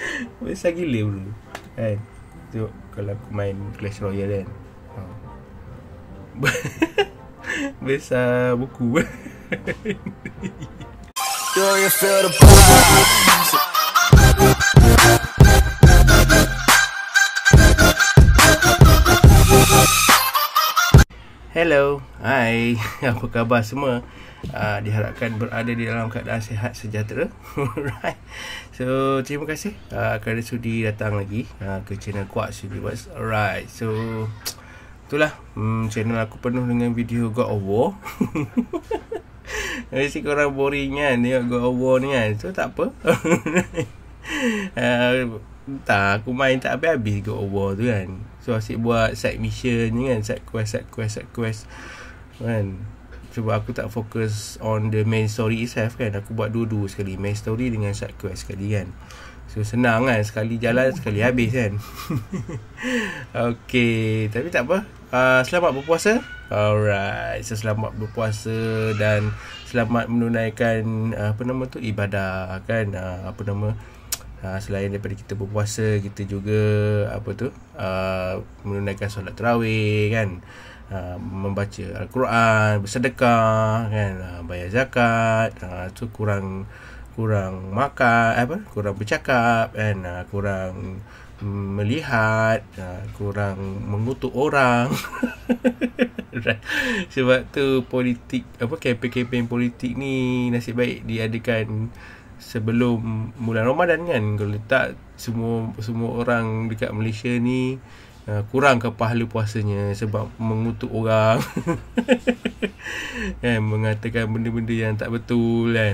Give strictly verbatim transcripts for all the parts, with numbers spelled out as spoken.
Besar gila bro kan. Tengok kalau aku main Clash Royale kan, besar buku. Do you feel the vibes? Hello, hai, apa khabar semua? Uh, diharapkan berada di dalam keadaan sihat sejahtera. Alright. So, terima kasih uh, kerana sudi datang lagi uh, ke channel Kuat Viewers. Alright. So, itulah hmm, channel aku penuh dengan video God of War. Mesti korang boring kan tengok God of War ni kan. So, tak apa. uh, tak, aku main tak habis-habis God of War tu kan. So, asyik buat side mission ni kan. Side quest, side quest, side quest kan. Sebab aku tak fokus on the main story itself kan. Aku buat dua-dua sekali, main story dengan side quest sekali kan. So senang kan, sekali jalan sekali habis kan. Okay, tapi tak apa. uh, Selamat berpuasa. Alright, so selamat berpuasa dan selamat menunaikan uh, apa nama tu, ibadah kan. uh, Apa nama uh, Selain daripada kita berpuasa, kita juga apa tu uh, menunaikan solat tarawih kan. Uh, membaca Al-Quran, bersedekah kan, uh, bayar zakat, uh, tu kurang kurang makan apa kurang bercakap kan, uh, kurang melihat, uh, kurang mengutuk orang. Sebab tu politik apa kempen-kempen politik ni nasib baik diadakan sebelum bulan Ramadan kan. Kalau tak, semua semua orang dekat Malaysia ni Uh, kurang ke pahala puasanya sebab mengutuk orang. Kan, mengatakan benda-benda yang tak betul kan.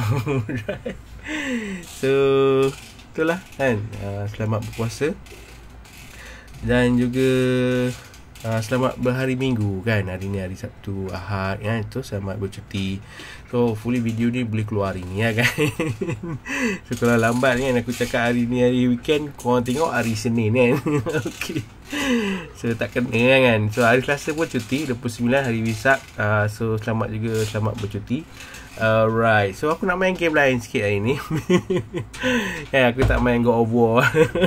So itulah kan. uh, Selamat berpuasa. Dan juga uh, selamat berhari Minggu kan. Hari ni hari Sabtu, Ahad kan. Itu selamat bercuti. So hopefully video ni boleh keluar hari ni ya kan. So kalau lambat kan aku cakap hari ni hari weekend, korang tengok hari Senin kan. Okay. So tak kena kan. So hari Selasa pun cuti, dua puluh sembilan hari Wesak. uh, So selamat juga, selamat bercuti. Alright. So aku nak main game lain sikit hari ni. Ya, aku tak main God of War.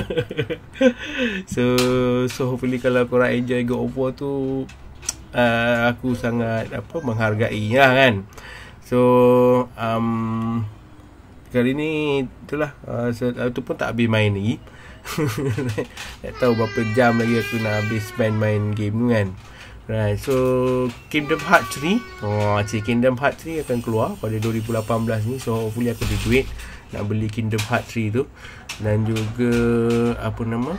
So So hopefully kalau korang enjoy God of War tu, uh, aku sangat apa menghargai lah kan. So um, kali ni itulah, uh, so, uh, tu pun tak habis main lagi. Tak tahu berapa jam lagi aku nak habis spend main game tu kan. Right. So Kingdom Hearts three, oh, cik Kingdom Hearts three akan keluar pada dua ribu lapan belas ni. So hopefully aku ada duit nak beli Kingdom Hearts three tu. Dan juga apa nama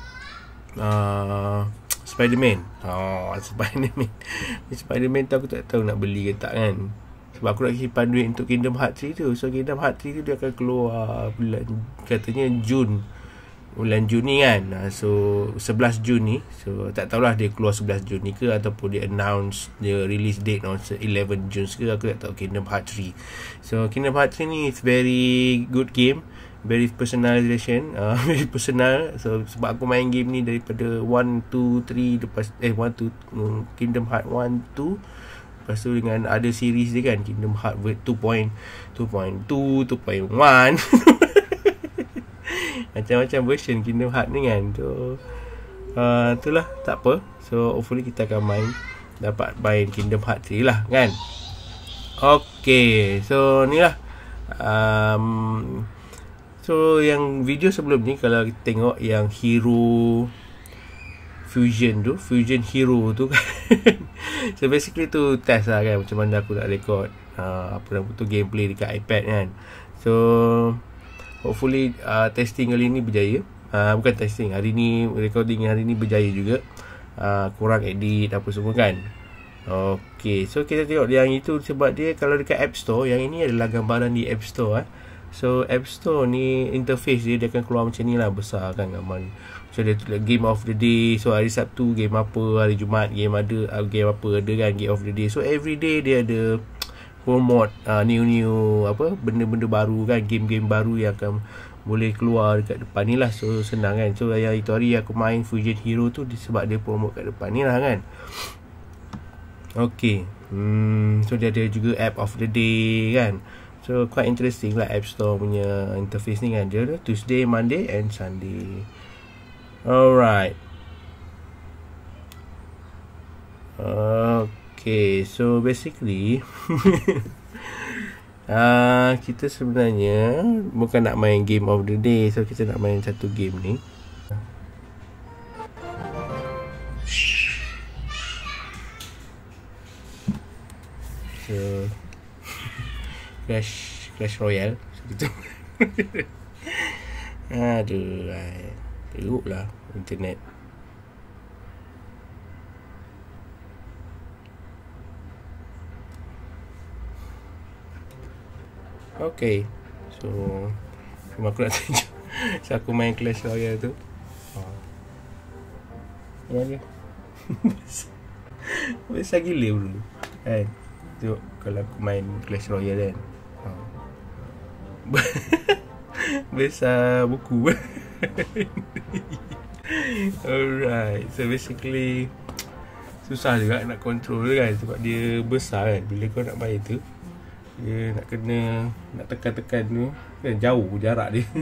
uh, Spider-Man. Oh, Spider-Man. Spider-Man tu aku tak tahu nak beli ke tak kan. Sebab aku nak simpan duit untuk Kingdom Hearts three tu. So Kingdom Hearts three tu dia akan keluar bulan, katanya Jun, bulan Jun ni kan. So sebelas Jun ni. So tak tahulah dia keluar sebelas Jun ni ke, ataupun dia announce dia release date on eleven Jun ke, aku tak tahu. Kingdom Hearts three. So Kingdom Hearts three ni is very good game, very personalization, uh, very personal. So sebab aku main game ni daripada one, two, three, lepas eh one, two, Kingdom Hearts one, two, lepas tu dengan ada series dia kan, Kingdom Hearts two point two, two point one. Macam-macam version Kingdom Hearts ni kan. So uh, itulah, tak apa. So hopefully kita akan main, dapat main Kingdom Hearts three lah kan. Okay, so ni lah um, so yang video sebelum ni, kalau kita tengok yang Hero Fusion tu, Fusion Hero tu kan. So basically tu test lah kan, macam mana aku nak record uh, apa nama tu, gameplay dekat iPad kan. So hopefully uh, testing kali ni berjaya. uh, Bukan testing, hari ni, recording hari ni berjaya juga. uh, Kurang edit apa semua kan. Okay, so kita tengok yang itu. Sebab dia kalau dekat App Store, yang ini adalah gambaran di App Store eh. So App Store ni interface dia, dia akan keluar macam ni lah, besar kan gambar ni. So dia tulis game of the day. So hari Sabtu game apa, hari Jumaat game ada, game apa ada kan, game of the day. So every day dia ada promote uh, new-new apa, benda-benda baru kan, game-game baru yang akan boleh keluar dekat depan ni lah. So senang kan. So yang itu hari aku main Fusion Hero tu sebab dia promote kat depan ni lah kan. Okay. hmm, So dia ada juga app of the day kan. So So quite interesting lah App Store punya interface ni kan. Dia ada Tuesday, Monday and Sunday. Alright. Okay, so basically uh, kita sebenarnya bukan nak main game of the day. So kita nak main satu game ni. So Clash Clash Royale. So kita aduh, ay, teruk lah internet. Okay, so cuma aku nak tunjuk. So aku main Clash Royale tu. Oh. Mana? Besar gila dulu kan. Tengok kalau aku main Clash Royale kan. Oh. Besar buku. Alright, so basically susah juga nak control kan, sebab dia besar kan. Bila kau nak main tu, dia nak kena, nak tekan-tekan tu kan, jauh jarak dia.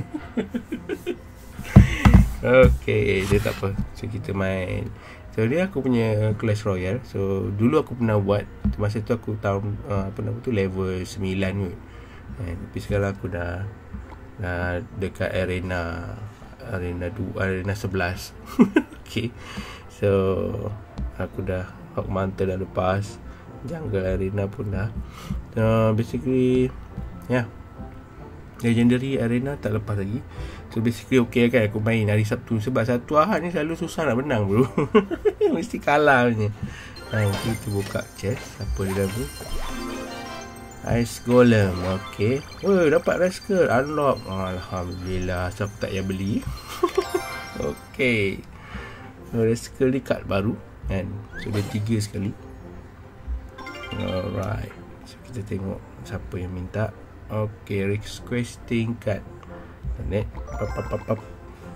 Okay, dia tak apa. So kita main. So dia aku punya Clash Royale. So dulu aku pernah buat, masa tu aku tahun uh, apa nama tu level sembilan kot. And, tapi sekarang aku dah dah dekat arena arena dua, arena sebelas. Okay. So aku dah Hawk Mountain dah lepas, Jungle Arena pun dah. Uh, basically ya, yeah, Legendary Arena tak lepas lagi. So basically okay kan aku main hari Sabtu, sebab Sabtu Ahad ni selalu susah nak menang bro. Mesti kalah punya. Ha, kita buka chest. Apa dia dah tu? Ice Golem. Okay. Oh, dapat Rascal unlock. Alhamdulillah. So aku tak payah beli. Okay. So Rascal ni card baru kan. So dia tiga sekali. Alright. So kita tengok siapa yang minta. Okay, requesting card. Net. Pap pap pap pap.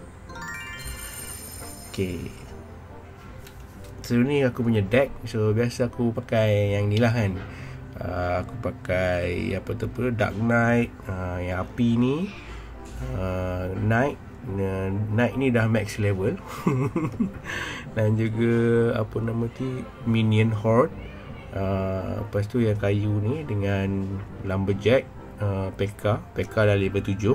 Okay. So ni aku punya deck. So biasa aku pakai yang ni lah kan. Uh, aku pakai apa tu apa, Dark Knight, uh, yang api ni, uh, Knight. Uh, Knight ni dah max level. Dan juga apa nama tu, Minion Horde. Uh, lepas tu yang kayu ni dengan Lumberjack, uh, P K. P K dah level tujuh.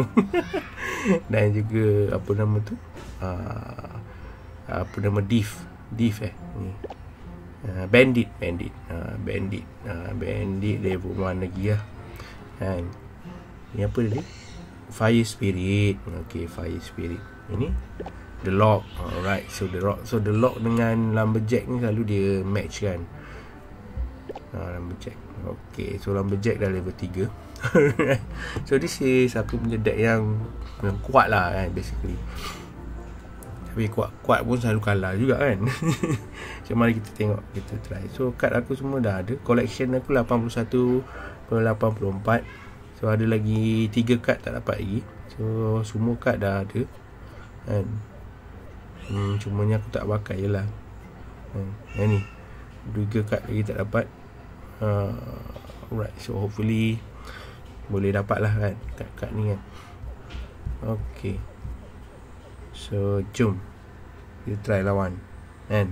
Dan juga apa nama tu, uh, apa nama, Div Div eh ni, uh, Bandit Bandit uh, Bandit uh, Bandit level one lagi lah kan. Ni apa dia, Fire Spirit. Okay, Fire Spirit. Ini The Lock. Alright, so The Lock, so The Lock dengan Lumberjack ni selalu dia match kan. uh, Lumberjack. Okay, so Lumberjack dah level tiga. So this is aku punya deck yang, yang kuat lah kan basically. Tapi kuat-kuat pun selalu kalah juga kan. So mari kita tengok, kita try. So card aku semua dah ada. Collection aku lapan puluh satu lapan puluh empat. So ada lagi tiga card tak dapat lagi. So semua card dah ada kan. Hmm, cumanya aku tak pakai je lah. hmm, Yang ni tiga card lagi tak dapat. uh, Alright, so hopefully boleh dapat lah kan kad-kad ni kan. Okay, so jom kita try lawan kan.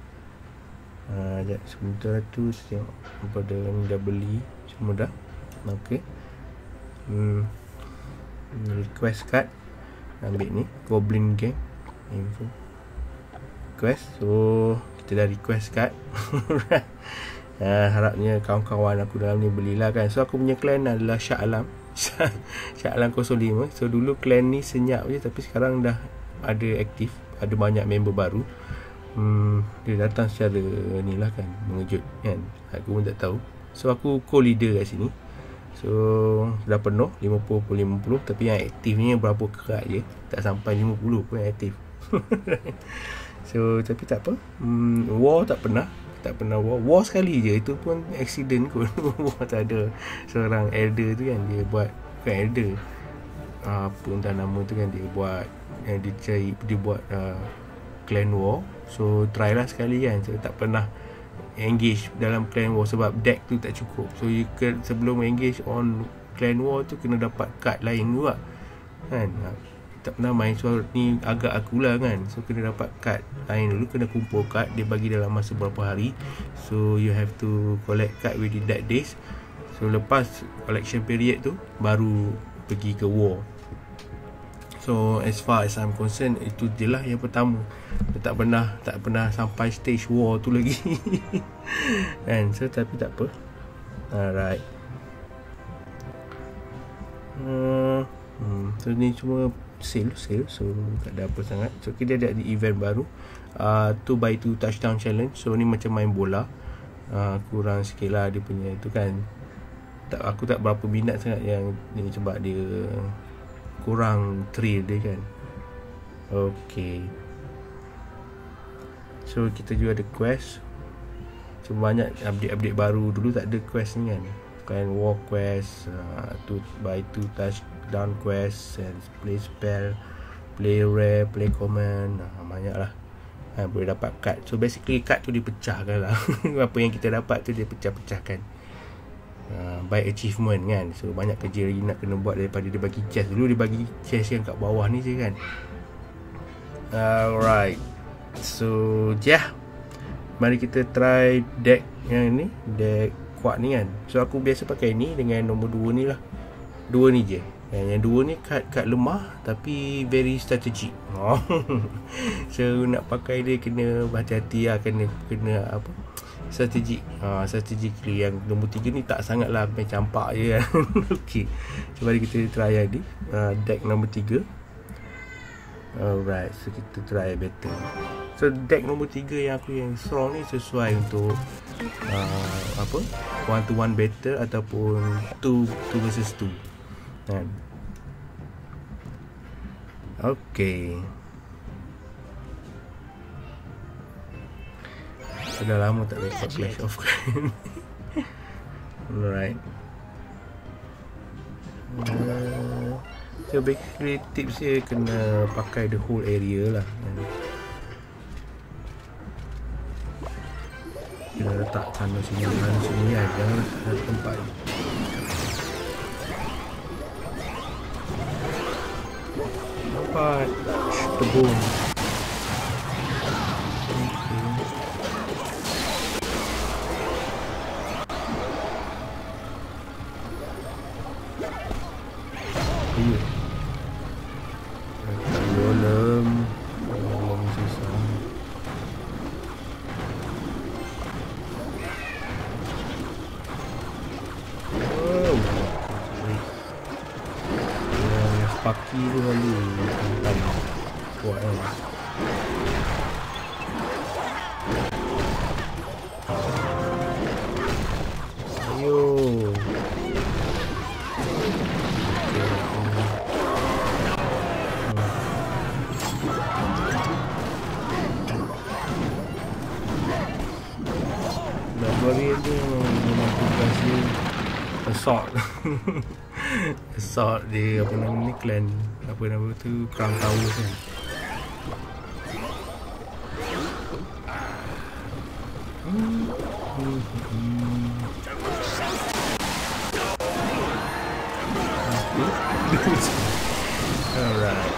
uh, Sekejap, sebentar tu tengok pada ni dah beli semua dah. Okay. hmm, Request card. Ambil ni Goblin Gang info request. So kita dah request card. Uh, harapnya kawan-kawan aku dalam ni belilah kan. So aku punya clan adalah Shah Alam. Shah Alam kosong lima. So dulu clan ni senyap je, tapi sekarang dah ada aktif, ada banyak member baru. hmm, Dia datang secara ni lah kan, mengejut kan. Aku pun tak tahu. So aku co-leader kat sini. So dah penuh lima puluh lima puluh. Tapi yang aktif ni berapa kerat je, tak sampai lima puluh pun yang aktif. So tapi tak apa. hmm, War tak pernah. Tak pernah war. War sekali je, itu pun accident kot. War tak ada. Seorang elder tu kan, dia buat, bukan elder, uh, apa entah nama tu kan, dia buat, yang dia cari, dia buat uh, clan war. So try lah sekali kan. So tak pernah engage dalam clan war sebab deck tu tak cukup. So you can, sebelum engage on clan war tu kena dapat kad lain juga kan. Tak pernah main, so ni agak akulah kan. So kena dapat kad lain dulu, kena kumpul kad, dia bagi dalam masa berapa hari. So you have to collect card within that days. So lepas collection period tu baru pergi ke war. So as far as I'm concerned, itu je lah yang pertama. Dia tak pernah tak pernah sampai stage war tu lagi. Kan, so tapi tak apa. Alright. Uh, hmm, so ni cuma sale sale, so tak ada apa sangat. So kita ada di event baru, uh, two by two touchdown challenge. So ni macam main bola, uh, kurang sikit lah dia punya tu kan. Tak, aku tak berapa minat sangat yang ni sebab dia kurang thrill dia kan. Okay, so kita juga ada quest. So banyak update-update baru. Dulu tak ada quest ni kan, kan war quest, uh, two by two touchdown quest, and play spell, play rare, play common, uh, banyak lah. Ha, boleh dapat card. So basically card tu dipecahkan lah. Apa yang kita dapat tu dia pecah-pecahkan. Uh, by achievement kan. So banyak kerja lagi nak kena buat daripada dia bagi chest. Dulu dia bagi chest yang kat bawah ni je kan. Alright, so yeah, mari kita try deck yang ni, deck kuat ni kan. So aku biasa pakai ni dengan nombor dua ni lah. Dua ni je. Yang, yang dua ni kad-kad lemah tapi very strategic. Oh. So nak pakai dia kena hati-hati lah, kena kena apa? Strategik. Ha, strategically. Yang nombor tiga ni tak sangat lah, main campak je kan. Okay, so mari kita try yang ni, uh, deck nombor tiga. Alright, so kita try battle. So deck nombor tiga yang aku yang strong ni sesuai untuk uh, apa, one to one battle ataupun two two versus two kan. Okay, dah lama tak record Clash of Clans. Alright. Uh, so basically tips dia kena pakai the whole area lah. Kita letak sana sini sana sini lah, jangan letak tempat. Nampak tebung. Golem golem susah. Oh, yang Sparky tu lalu hantam kuat kan. Ayo. Warrior tu memang tugas dia assault. Assault dia, apa nama ni, clan apa nama tu, Crown Tower kan. Hmm. Hmm. Hmm. Alright.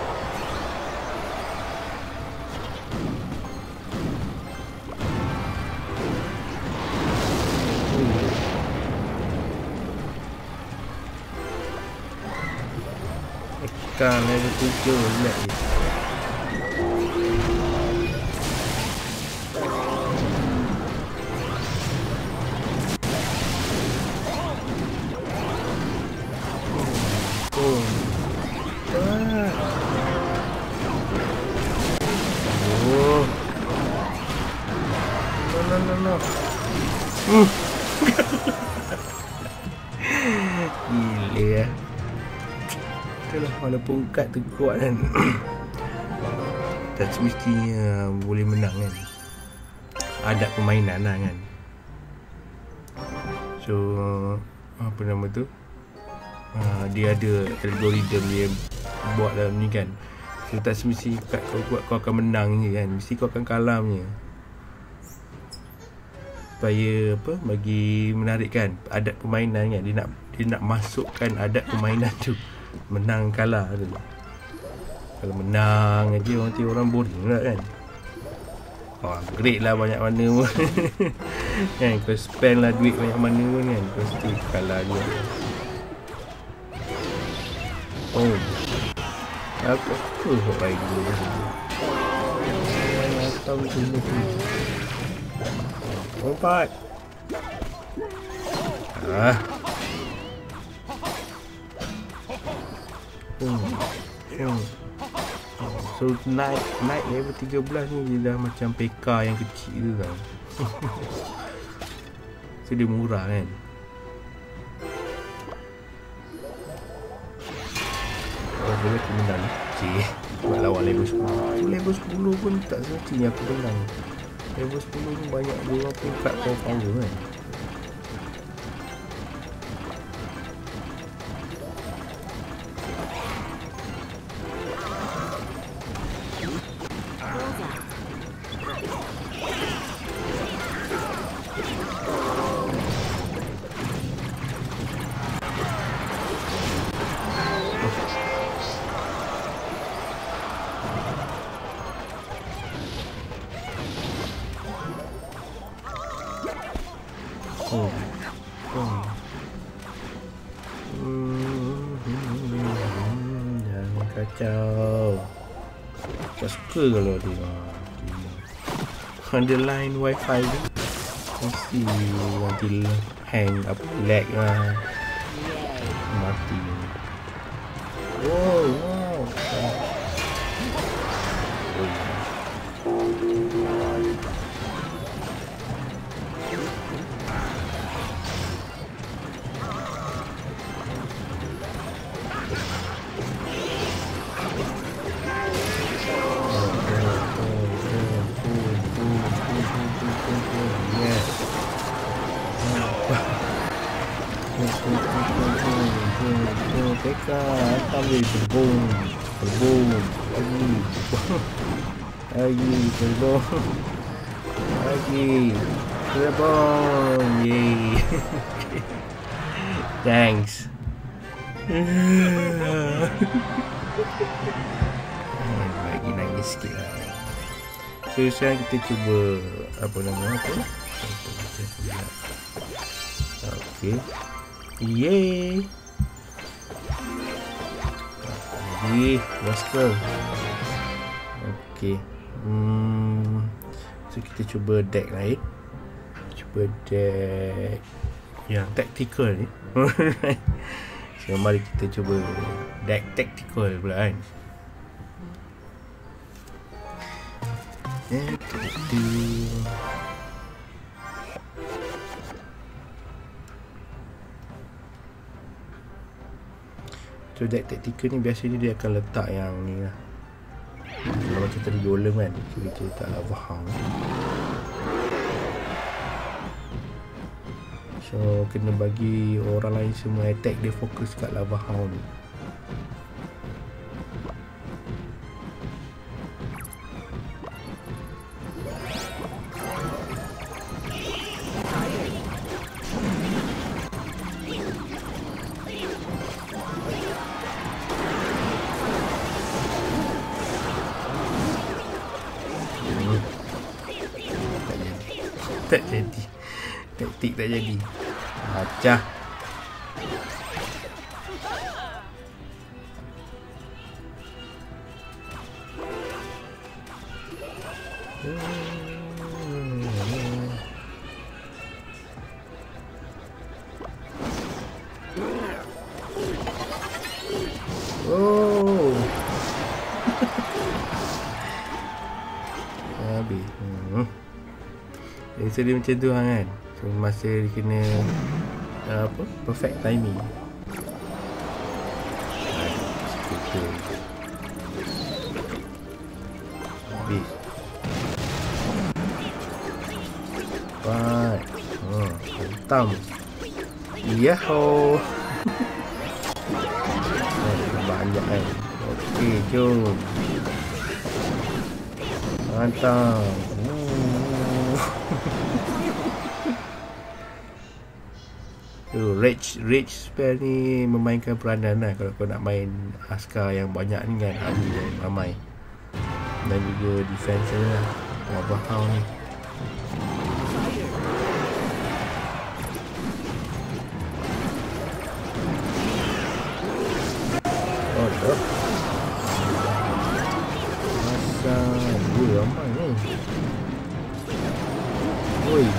Tekan level tujuh pula ni. Oh. Ah. Oh. No no no no. Hmm. Gila ya. Itulah, walaupun kad tu kuat kan, tak semestinya boleh menang kan. Adat permainan lah kan. So apa nama tu, uh, dia ada algoritma dia buat dalam ni kan. So tak semestinya kad kau kuat kau akan menang je kan, mesti kau akan kalah punya. supaya apa, bagi menarik kan adat permainan kan. Dia nak dia nak masukkan adat permainan tu, menang kalah tu. Kalau menang aja nanti orang boring pula kan. Oh, upgrade lah banyak mana pun. Kan, kau spend lah duit banyak mana pun kan, kau still kalah juga. Oh, apa tu buat baik dulu. Apa macam ni tu. Lompat. Ah. Hmm. Hmm. So naik naik level tiga belas ni dia dah macam P K yang kecil tu tau. So dia murah kan. Oh, boleh aku menang. Cik, buat lawan level sepuluh. So, level sepuluh pun tak semestinya aku menang. Level sepuluh ni banyak dia orang peringkat power kan. Oh. Oh. Hmm. Jangan kacau. Tak suka kalau dia underline wifi ni mesti nanti hang apa, lag lah, mati. Wow, wow. Teka, kami berbong, berbong, lagi, lagi, berbong, lagi, berbong, yay. Thanks. Lagi nangis sikit lah. So sekarang kita cuba apa nama tu? Okay. Yeay. Lagi masker. Okay. Hmm. So kita cuba deck lain. Cuba deck yang tactical ni. So mari kita cuba deck tactical pula kan. Eh, tu. So deck tactical ni biasanya dia akan letak yang ni lah. Kalau macam tadi golem kan, so kita letak lava hound. So kena bagi orang lain semua attack dia fokus kat lava hound ni. Tak jadi. Taktik tak jadi. Acah. Oh. Habis. Hmm. So dia macam tu kan. So masa dia kena uh, apa, perfect timing. Habis. Baik. Oh, hentam. Yahoo. Banyak kan. Okey, jom. Mantap. So rage Rage spell ni memainkan peranan lah kalau kau nak main askar yang banyak ni kan, army yang ramai. Dan juga defense lah. Wabah kau ni. Oh tak. Masa gue ramai ni. Oi.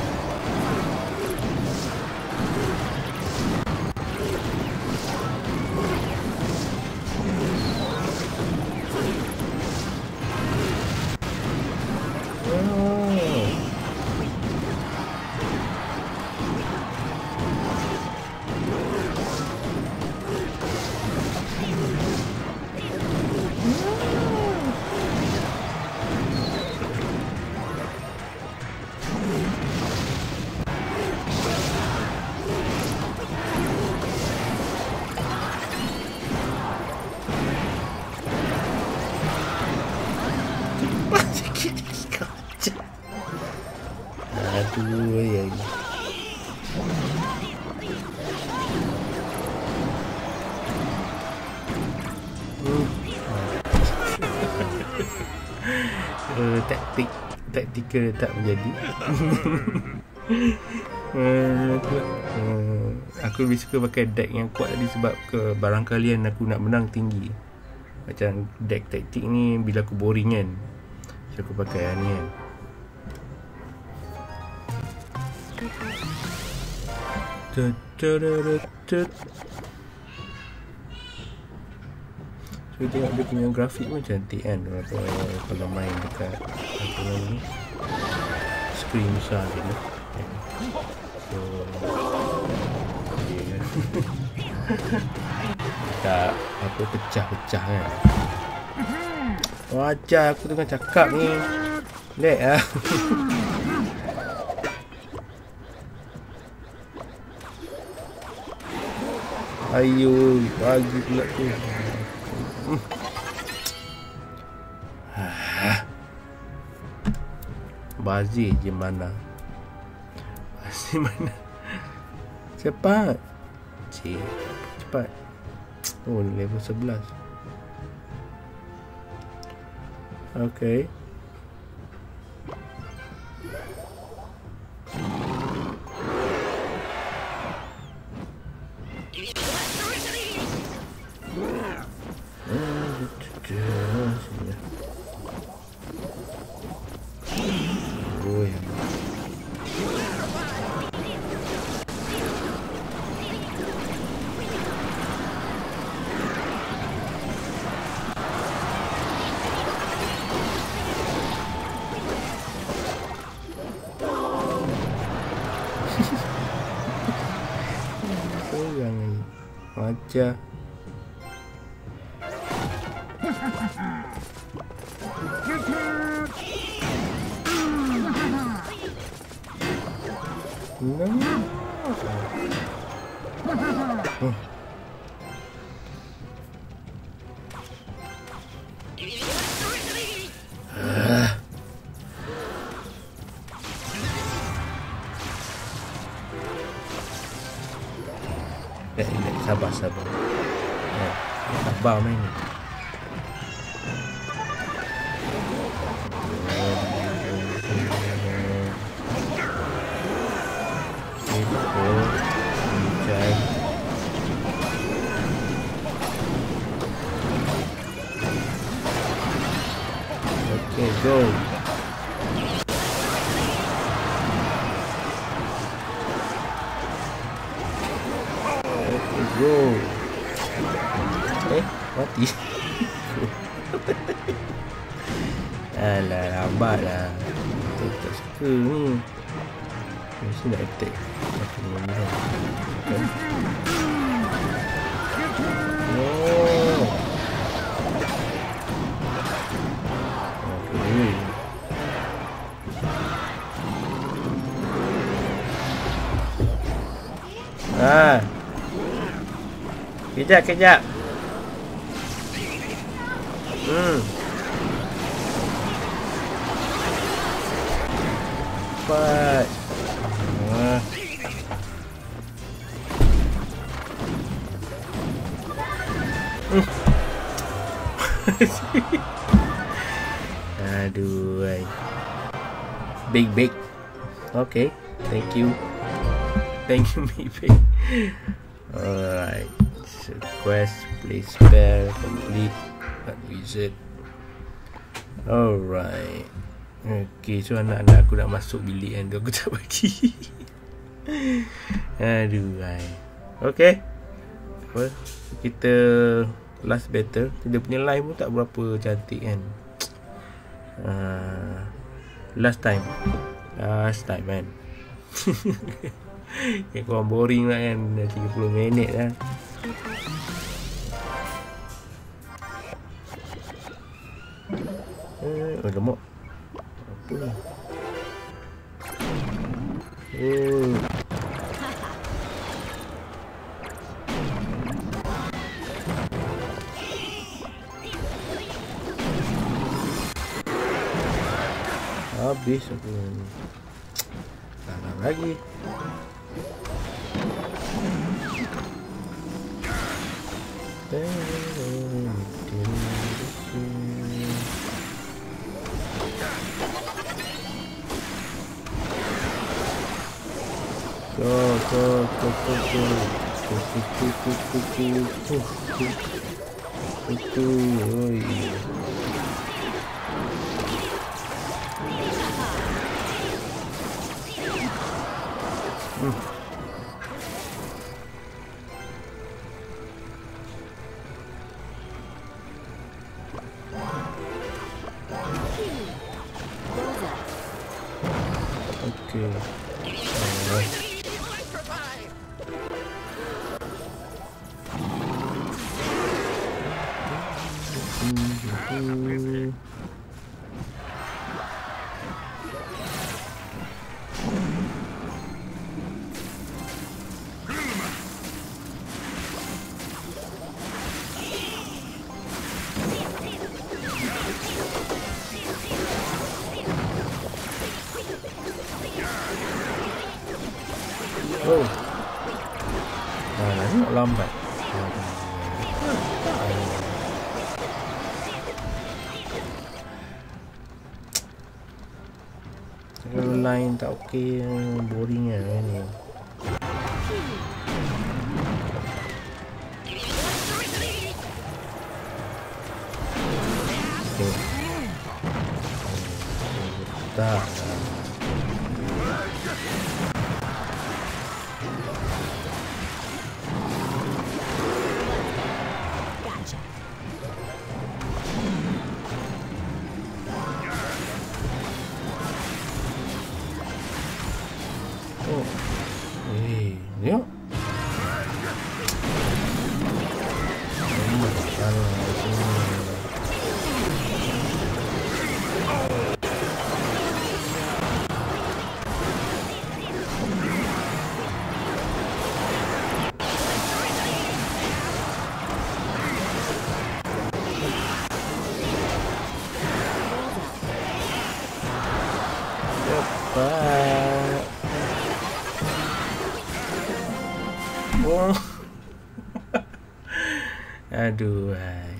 Aduh, ya. uh, taktik taktikal tak menjadi. uh, uh, aku lebih suka pakai deck yang kuat tadi sebab ke barang kalian aku nak menang tinggi. Macam deck taktik ni bila aku boring kan, so aku pakai ni kan. So tengok dia punya grafik pun cantik kan, kalau, kalau main dekat apa ni, screen besar je ni. So yeah. Tak apa pecah-pecah kan. Wajar aku tengah cakap ni. Lag lah. Ayo, bagi pula tu. Bazir je mana? Bazir mana? Cepat. Cik, cepat. Oh, level sebelas. Okay. Macam oh. Ah. Eh, eh, sabar sabar. Eh, sabar main ni. Okay, go. Okay, go. Eh, mati. Alah, lambat lah. Aku tak suka ni. Mesti nak attack. Macam ni kan. Okay. Oh. Okay. Ah. Kejap, kejap. Hmm. Cepat. Ah. Aduh, ay. Big big. Okay, thank you. Thank you, Big Big. Alright. So quest, play spell, complete. That wizard. Alright. Okay, so anak-anak aku nak masuk bilik kan, aku tak bagi. Aduh, ay. Okay. Apa? Kita last battle. Dia punya line pun tak berapa cantik kan. Uh, last time. Last time kan. Yang korang boring lah kan. Dah tiga puluh minit lah. Eh, oh lemak. Apa ni? Oh. Habis aku. Tanam lagi. Go, go, go, go, go. Go, go, go, go, go, go. Go, go, go. Oi. Hmm. Okay. Alright. Mm-hmm. Oh. Nah, ni nak lambat. Kalau line tak okey, boring lah ni. Okay. Tak. Oh. Eh, tengok. Oh, salah sini. Cepat. Oh. Aduh, ay.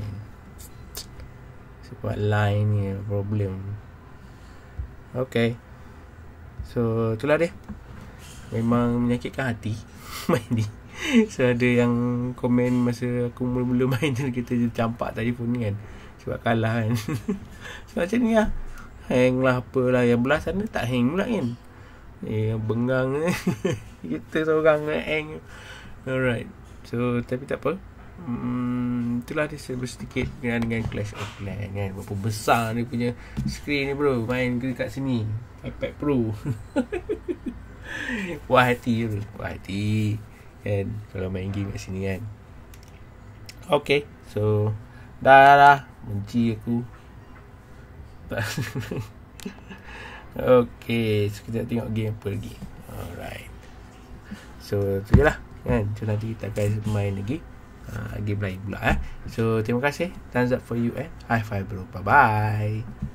Sebab line ni problem. Okay. So, itulah dia. Memang menyakitkan hati main ni. So, ada yang komen masa aku mula-mula main tu, kita campak telefon ni kan. Sebab kalah kan. So, macam ni lah. Hang lah apalah. Yang belah sana tak hang pula kan. Eh, bengang ni. Kita seorang hang. Alright. So, tapi tak apa. Hmm, itulah dia sedikit dengan, dengan Clash of Clans kan. Berapa besar dia punya screen ni bro. Main dekat sini iPad Pro. Puas hati bro. Puas hati kan, kalau main game kat sini kan. Okay. So dah dah benci aku. Okay. So kita tengok game apa lagi. Alright. So tu je lah kan. So nanti kita akan main lagi uh, game lain pula eh. So terima kasih. Thumbs up for you eh. High five bro. Bye bye.